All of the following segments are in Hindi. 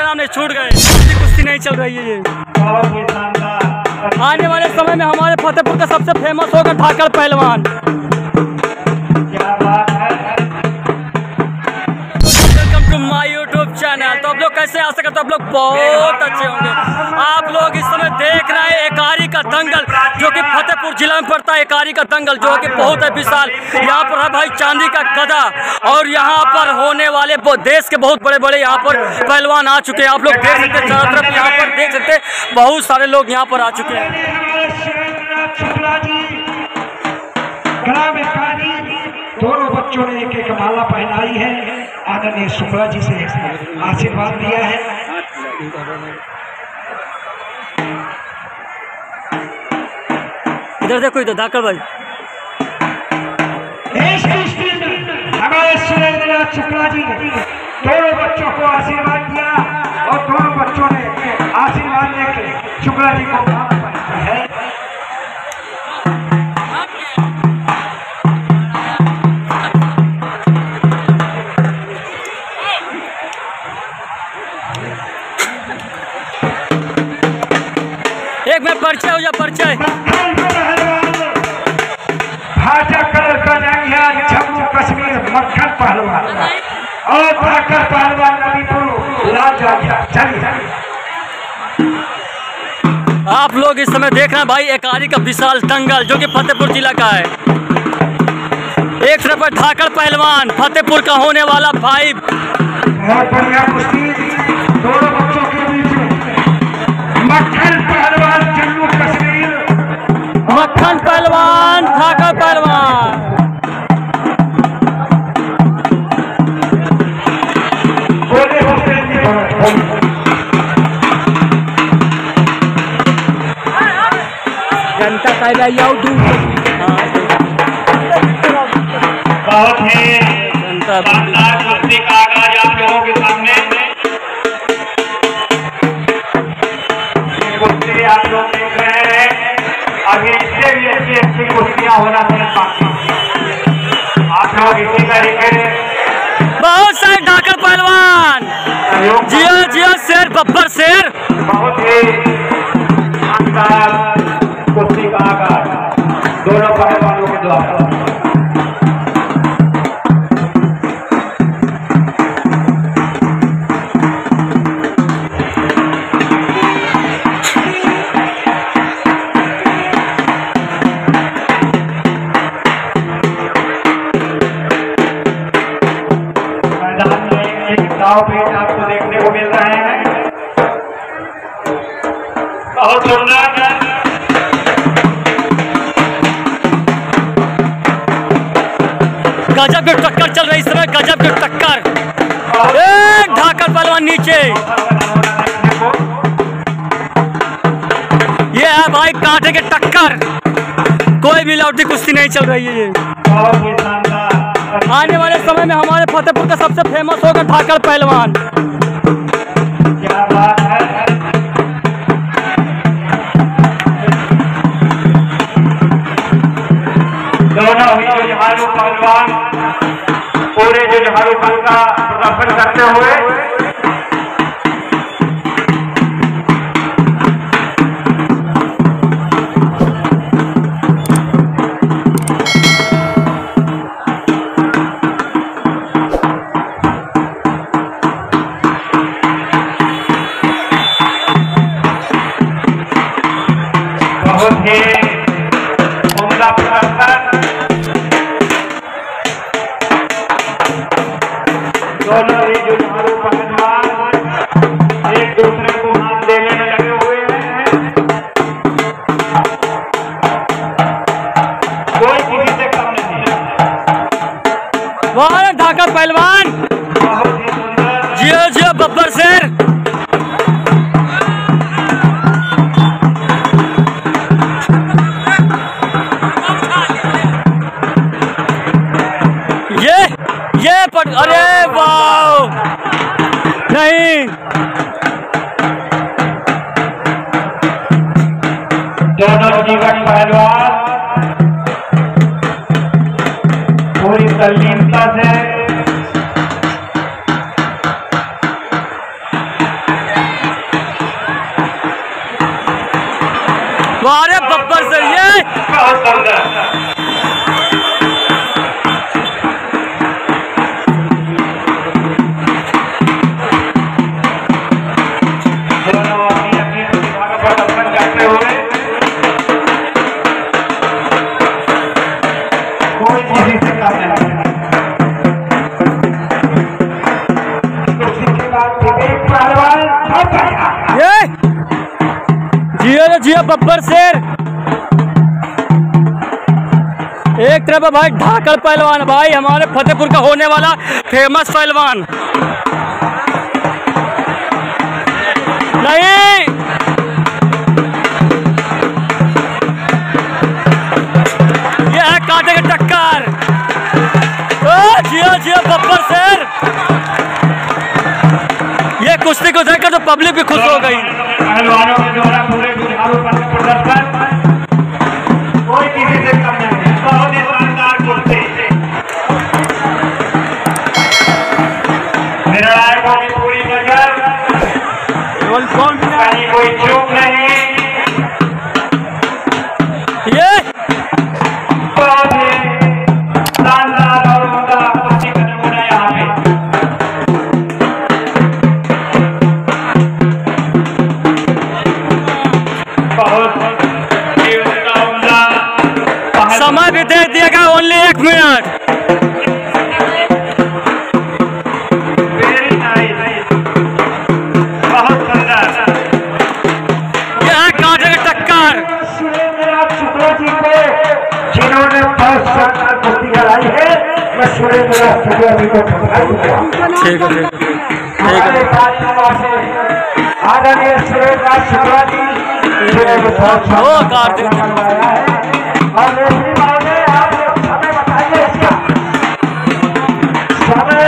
सामने छूट गए, कुश्ती नहीं चल रही है ये। आने वाले समय में हमारे फतेहपुर का सबसे फेमस होगा धाकड़ पहलवान। Welcome to my YouTube channel. तो आप लोग कैसे आ सकते, तो आप लोग बहुत अच्छे होंगे। आप लोग इस समय देख रहे हैं एकारी का दंगल, जो कि फतेहपुर जिला में पड़ता है। एकारी का दंगल जो कि बहुत है विशाल। यहाँ पर है भाई चांदी का गदा, और यहाँ पर होने वाले देश के बहुत बड़े बड़े यहाँ पर पहलवान आ चुके हैं। आप लोग देख सकते हैं चारों तरफ, यहाँ पर देख सकते हैं बहुत सारे लोग यहाँ पर आ चुके हैं। दोनों बच्चों ने एक एक माला पहनाई है। आदरणीय शुक्ला जी से आशीर्वाद लिया है। इधर देखो, इधर धाकड़ भाई। हमारे सुरेंद्र शुक्ला जी ने दोनों बच्चों को आशीर्वाद दिया, और दोनों बच्चों ने आशीर्वाद लेकर शुक्ला जी को है। एक में परिचय हो जा, परिचय। भाजा कलर का जंगिया जम्मू कश्मीर मक्खन पहलवान, और धाकड़ पहलवान नबीपुर लाल। चलिए आप लोग इस समय देख रहे हैं भाई एकारी का विशाल दंगल, जो कि फतेहपुर जिला का है। एक तरफ है धाकड़ पहलवान फतेहपुर का होने वाला भाई। बहुत बढ़िया कुश्ती दोनों बच्चों के बीच में। मक्खन पहलवान जम्मू कश्मीर, मक्खन पहलवान धाकड़ पहलवान। जनता का बहुत ही शानदार कुश्ती का आगाज आप लोगों के सामने। कुश्ती आप लोग देख रहे हैं, अभी इससे भी अच्छी कुश्तियां होना बाकी। आप लोग इसी तरीके बहुत सारे धाकड़ पहलवान, जिया जिया शेर बब्बर शेर। बहुत ही शानदार कुश्ती का आगाज दोनों पहलवानों के द्वारा। पेट आपको देखने को मिल रहे हैं, बहुत सुंदर। गजब की टक्कर चल रही इस समय, गजब की टक्कर। एक धाकड़ पहलवान नीचे, ये है भाई कांटे की टक्कर। कोई भी लौटी कुश्ती नहीं चल रही है ये। आने वाले समय में हमारे फतेहपुर का सबसे फेमस होगा धाकड़ पहलवान। क्या बात है। दोनों ही जुझारू पहलवान पूरे जुझारूपन का प्रदर्शन करते हुए बहुत ही उम्दा प्रदर्शन। दोनों ही जुझारू पहलवान एक दूसरे को हाथ देने में लगे हुए हैं। कोई किसी से कम नहीं है। वहाँ धाकड़ पहलवान, बहुत ही सुंदर। जियो जियो बब्बर शेर। अरे वाह, नहीं दोनों जीवन पहलवान पूरी तल्लीनता से वारे बब्बर से ये बहुत सुंदर। जिया बब्बर शेर एक तरफ है भाई ढाकड़ पहलवान, भाई हमारे फतेहपुर का होने वाला फेमस पहलवान। नहीं ये है कांटे की टक्कर। जिया जिया बब्बर शेर, ये कुश्ती को देखकर तो पब्लिक भी खुश हो गई। पहलवानों के द्वारा पूरे जुझारू प्रदर्शन कोई किसी से कम नहीं, बहुत ही शानदार कुश्ती। निर्णायकों की पूरी नजर, कहीं कोई चूक नहीं। ये बहुत ही शानदार और उम्दा कुश्ती का नमूना यहाँ पे। समय भी दे दिएगा, ओनली 1 मिनट। बहुत सुंदर। यह है कांटे की टक्कर। सुरेंद्रनाथ शुक्ला जी को जिन्होंने बहुत शानदार कुश्ती कराई है, मैं सुरेंद्रनाथ शुक्ला जी को बधाई दूंगा। ठीक है हमारे आदरणीय सुरेंद्रनाथ शुक्ला जी जिन्होंने बहुत शानदार करवाया है। और रेफरी महोदय आप समय बताइए इसका समय।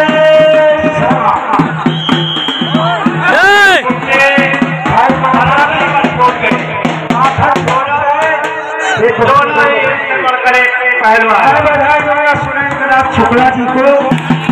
सुरेंद्रनाथ शुक्ला जी को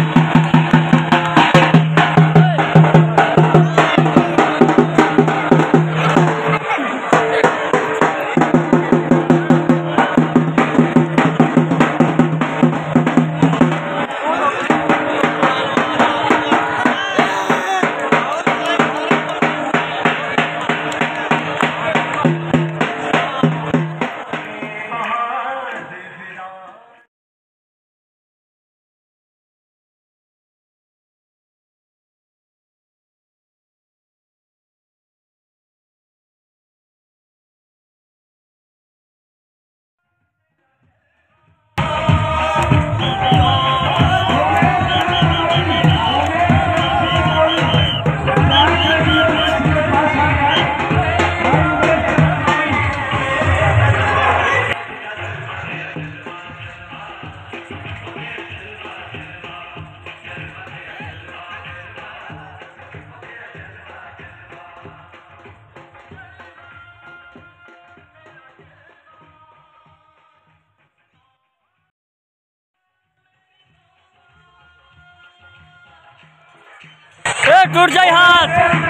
टूट जाए हाथ,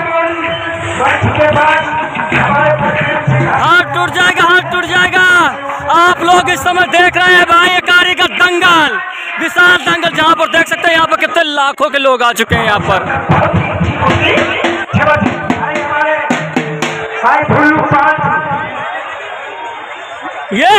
हाथ टूट जाएगा, हाथ टूट जाएगा। आप लोग इस समय देख रहे हैं भाई एकारी का दंगल, विशाल दंगल, जहां पर देख सकते हैं यहाँ पर कितने लाखों के लोग आ चुके हैं यहाँ पर। ये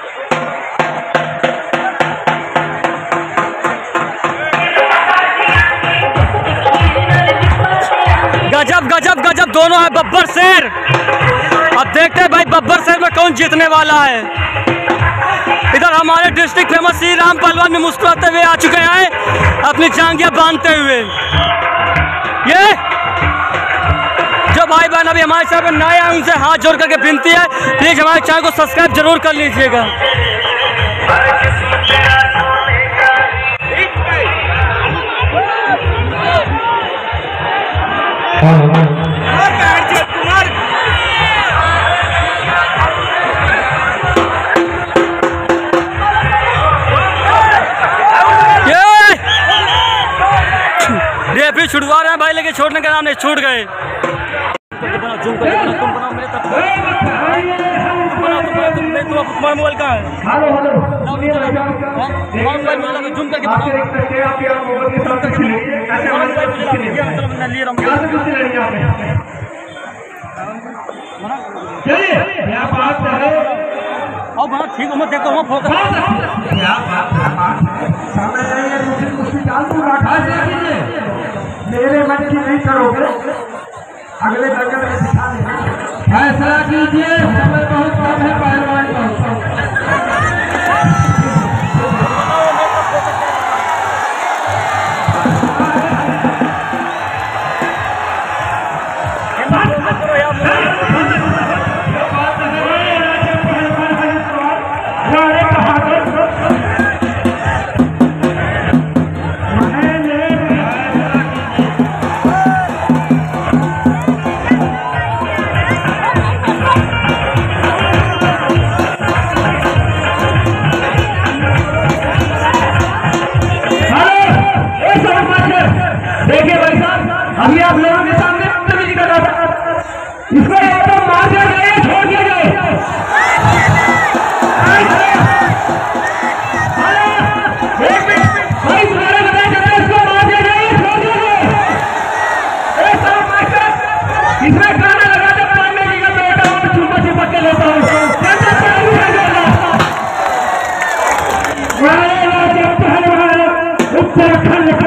गजब गजब गजब दोनों है बब्बर शेर। अब देखते हैं भाई बब्बर शेर में कौन जीतने वाला है। इधर हमारे डिस्ट्रिक्ट फेमस श्री राम पहलवान में मुस्कुराते हुए आ चुके हैं अपनी जांघियां बांधते हुए। ये जो भाई बहन अभी हमारे चैनल पर नए आए उनसे हाथ जोड़ करके विनती है, प्लीज हमारे चैनल को सब्सक्राइब जरूर कर लीजिएगा। रेफरी छुड़वा रहे हैं भाई, लेकिन छोड़ने का नाम नहीं, छूट गए। जूम करके बनाओ, तुम बनाओ मेरे तरफ बनाओ, तुम्हारा मोबाइल कहाँ है? हेलो हेलो मोबाइल में जूम करके बनाओ, चलो मैं ले रहा हूँ। चलिए क्या बात है। और बना ठीक है, मैं देखो मैं फोकस क्या बात समय रहेगा दूसरी कुर्सी डाल दूंगा, मेरे मन की नहीं करोगे, अगले दंगल में दिखा देना। फैसला कीजिए, समय बहुत कम है, पहलवान बहुत अभी आप लोगों के सामने भी कर रहा था, इसको या तो मार दिया जाए या छोड़ दिया जाए। एक मिनट भाई, तुम्हारे बताया जा रहा है, इसको मार दिया जाए या छोड़ दिया जाए। इसमें गाना लगा दे, पांडे जी का बेटा और चुम्मा चिपक के लेता हूँ, उत्तराखंड